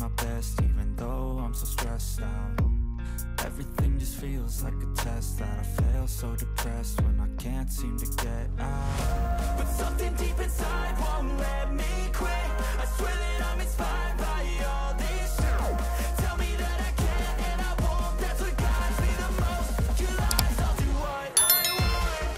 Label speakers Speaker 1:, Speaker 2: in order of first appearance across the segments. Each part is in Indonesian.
Speaker 1: my best, even though I'm so stressed out. Everything just feels like a test that I fail, so depressed when I can't seem to get out. But something deep inside won't let me quit. I swear that I'm inspired by all this shit. Tell me that I can and I won't. That's what guides me the most. Your lies, I'll do what I want.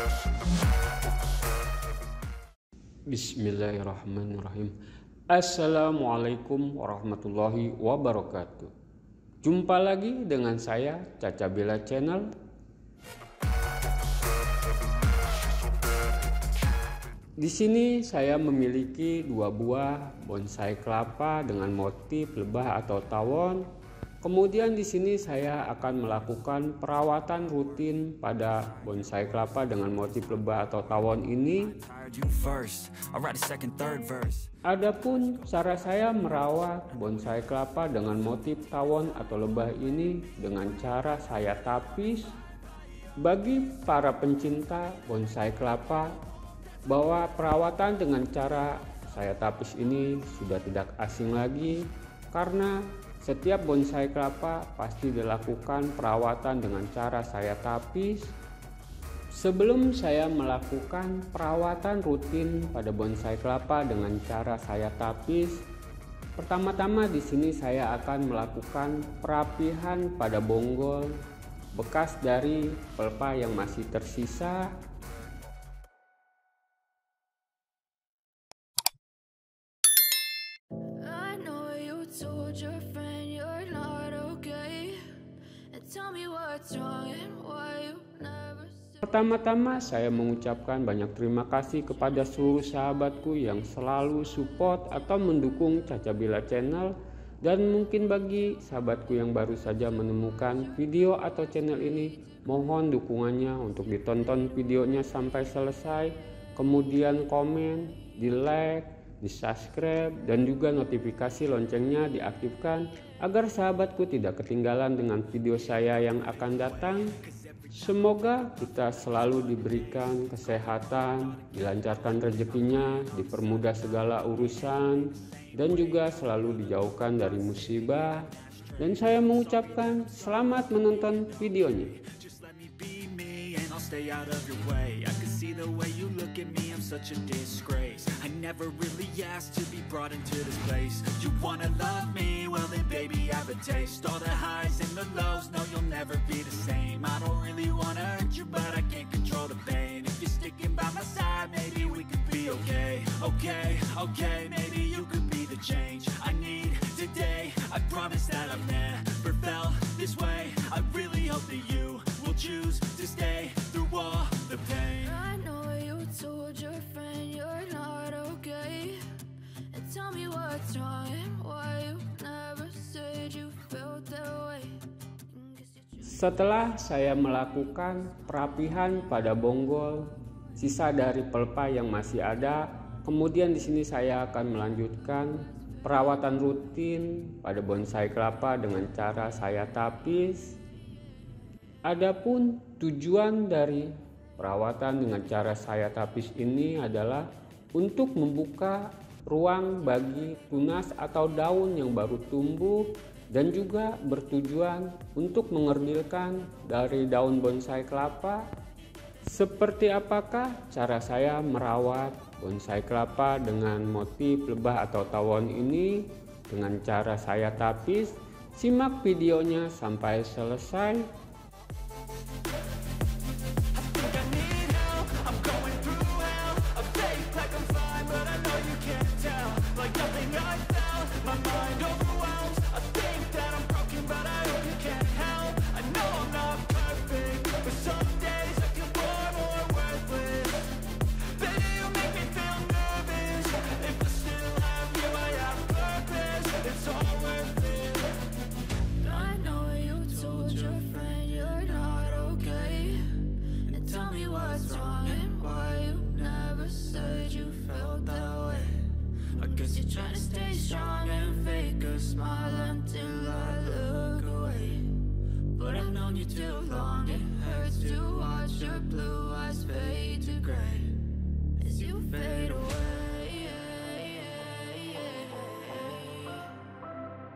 Speaker 2: Bismillahirrahmanirrahim. Assalamualaikum warahmatullahi wabarakatuh. Jumpa lagi dengan saya Caca Bella Channel. Di sini saya memiliki dua buah bonsai kelapa dengan motif lebah atau tawon. Kemudian di sini saya akan melakukan perawatan rutin pada bonsai kelapa dengan motif lebah atau tawon ini. Adapun cara saya merawat bonsai kelapa dengan motif tawon atau lebah ini dengan cara saya tapis. Bagi para pencinta bonsai kelapa, bahwa perawatan dengan cara saya tapis ini sudah tidak asing lagi, karena setiap bonsai kelapa pasti dilakukan perawatan dengan cara saya tapis. Sebelum saya melakukan perawatan rutin pada bonsai kelapa dengan cara saya tapis, pertama-tama di sini saya akan melakukan perapihan pada bonggol bekas dari pelepah yang masih tersisa. Pertama-tama saya mengucapkan banyak terima kasih kepada seluruh sahabatku yang selalu support atau mendukung Caca Bella Channel, dan mungkin bagi sahabatku yang baru saja menemukan video atau channel ini, mohon dukungannya untuk ditonton videonya sampai selesai, kemudian komen, di like, di subscribe, dan juga notifikasi loncengnya diaktifkan agar sahabatku tidak ketinggalan dengan video saya yang akan datang. Semoga kita selalu diberikan kesehatan, dilancarkan rezekinya, dipermudah segala urusan, dan juga selalu dijauhkan dari musibah. Dan saya mengucapkan selamat menonton videonya.
Speaker 1: Stay out of your way. I can see the way you look at me, I'm such a disgrace. I never really asked to be brought into this place. You wanna love me? Well then baby I have a taste. All the highs and the lows, no you'll never be the same. I don't really wanna hurt you, but I can't control the pain. If you're sticking by my side, maybe we could be okay. Okay, maybe you could be the change I need today. I promise that I've never felt this way. I really hope that you will choose to stay through all the pain.
Speaker 3: I know you told your friend you're not okay, and tell me what's wrong and why you never said you felt that way.
Speaker 2: Setelah saya melakukan perapihan pada bonggol, sisa dari pelepah yang masih ada, kemudian di sini saya akan melanjutkan perawatan rutin pada bonsai kelapa dengan cara saya tapis. Adapun tujuan dari perawatan dengan cara saya tapis ini adalah untuk membuka ruang bagi tunas atau daun yang baru tumbuh, dan juga bertujuan untuk mengerdilkan dari daun bonsai kelapa. Seperti apakah cara saya merawat bonsai kelapa dengan motif lebah atau tawon ini dengan cara saya tapis? Simak videonya sampai selesai.
Speaker 3: Trying to stay strong and fake a smile until I look away, but I've known you too long. It hurts to watch your blue eyes fade to gray as you fade away.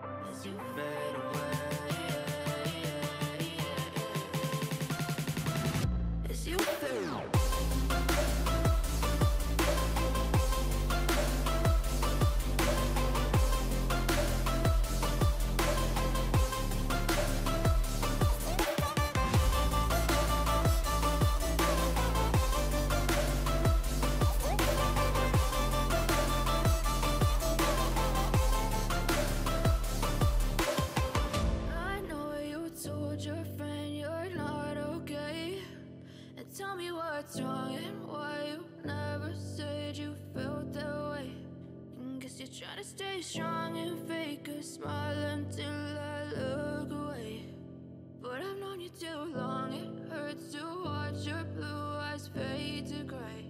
Speaker 3: what's wrong and why you never said you felt that way. Guess you're trying to stay strong and fake a smile until I look away. But I've known you too long, it hurts to watch your blue eyes fade to gray.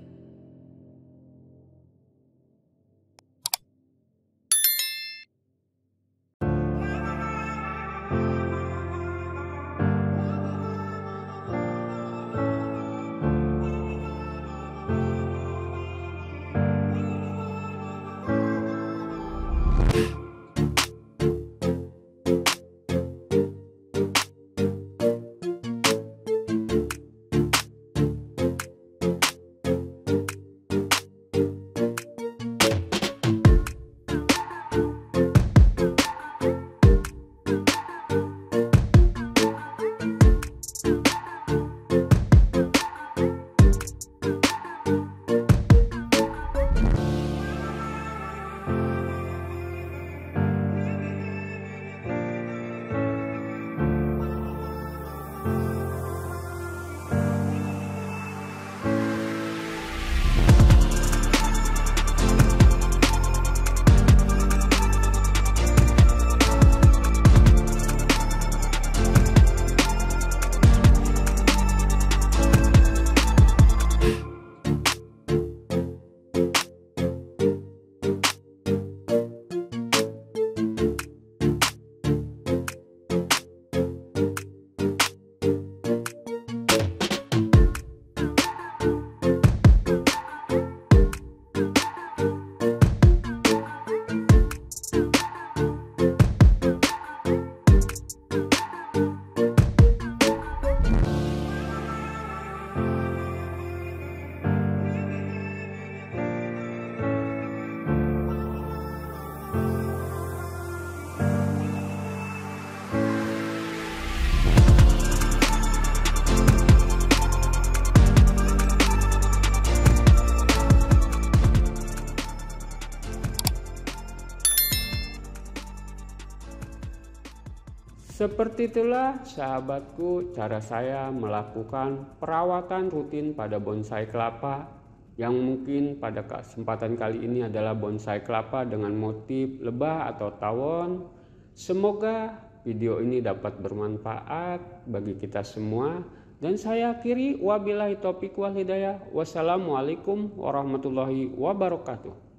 Speaker 2: Seperti itulah sahabatku cara saya melakukan perawatan rutin pada bonsai kelapa yang mungkin pada kesempatan kali ini adalah bonsai kelapa dengan motif lebah atau tawon. Semoga video ini dapat bermanfaat bagi kita semua dan saya akhiri wabillahi taufiq wal hidayah. Wassalamualaikum warahmatullahi wabarakatuh.